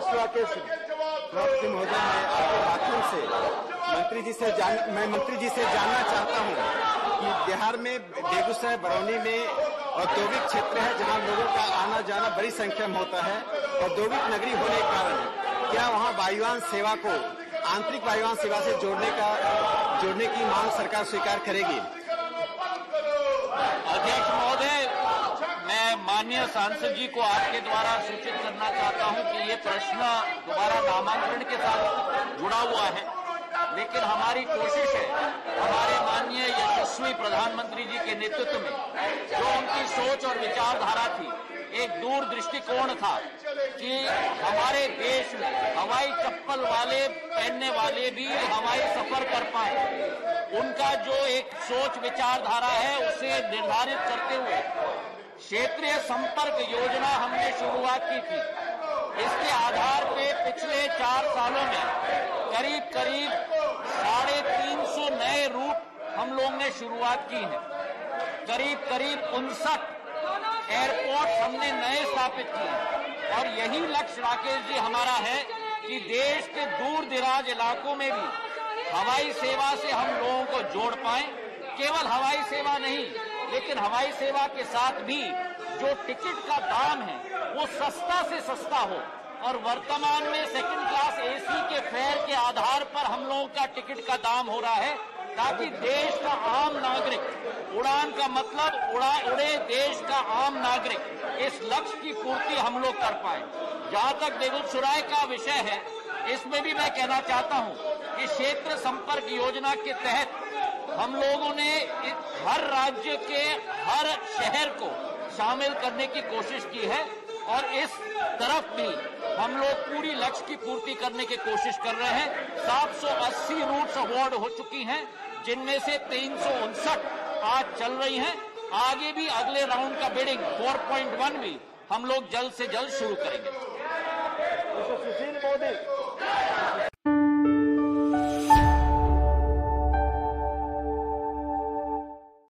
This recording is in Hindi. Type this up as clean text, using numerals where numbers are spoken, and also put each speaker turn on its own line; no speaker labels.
सभापति महोदय, मैं आपके माध्यम से मैं मंत्री जी से जानना चाहता हूं कि बिहार में बेगूसराय बरौनी में औद्योगिक क्षेत्र है जहां लोगों का आना जाना बड़ी संख्या में होता है। औद्योगिक नगरी होने के कारण क्या वहां वायुयान सेवा को आंतरिक वायुयान सेवा से जोड़ने की मांग सरकार स्वीकार करेगी?
अध्यक्ष महोदय, मैं माननीय सांसद जी को आपके द्वारा सूचित करना चाहता हूं कि ये प्रश्न दोबारा नामांकन के साथ जुड़ा हुआ है, लेकिन हमारी कोशिश है, हमारे माननीय यशस्वी प्रधानमंत्री जी के नेतृत्व में जो उनकी सोच और विचारधारा थी, एक दूर दृष्टिकोण था कि हमारे देश में हवाई चप्पल वाले पहनने वाले भी हवाई सफर कर पाए। उनका जो एक सोच विचारधारा है उसे निर्धारित करते हुए क्षेत्रीय संपर्क योजना हमने शुरुआत की थी। इसके आधार पे पिछले 4 सालों में करीब 350 नए रूट हम लोग ने शुरुआत की है। करीब 59 एयरपोर्ट हमने नए स्थापित किए और यही लक्ष्य राकेश जी हमारा है कि देश के दूर दराज इलाकों में भी हवाई सेवा से हम लोगों को जोड़ पाएं। केवल हवाई सेवा नहीं, लेकिन हवाई सेवा के साथ भी जो टिकट का दाम है वो सस्ता से सस्ता हो और वर्तमान में सेकंड क्लास एसी के फेयर के आधार पर हम लोगों का टिकट का दाम हो रहा है, ताकि देश का आम नागरिक, उड़ान का मतलब उड़े देश का आम नागरिक, इस लक्ष्य की पूर्ति हम लोग कर पाए। जहां तक बेगूसराय का विषय है, इसमें भी मैं कहना चाहता हूं कि क्षेत्र संपर्क योजना के तहत हम लोगों ने हर राज्य के हर शहर को शामिल करने की कोशिश की है और इस तरफ भी हम लोग पूरी लक्ष्य की पूर्ति करने की कोशिश कर रहे हैं। 780 रूट्स अवार्ड हो चुकी हैं, जिनमें से 359 आज चल रही हैं। आगे भी अगले राउंड का बिडिंग 4.1 भी हम लोग जल्द से जल्द शुरू करेंगे।
सुशील मोदी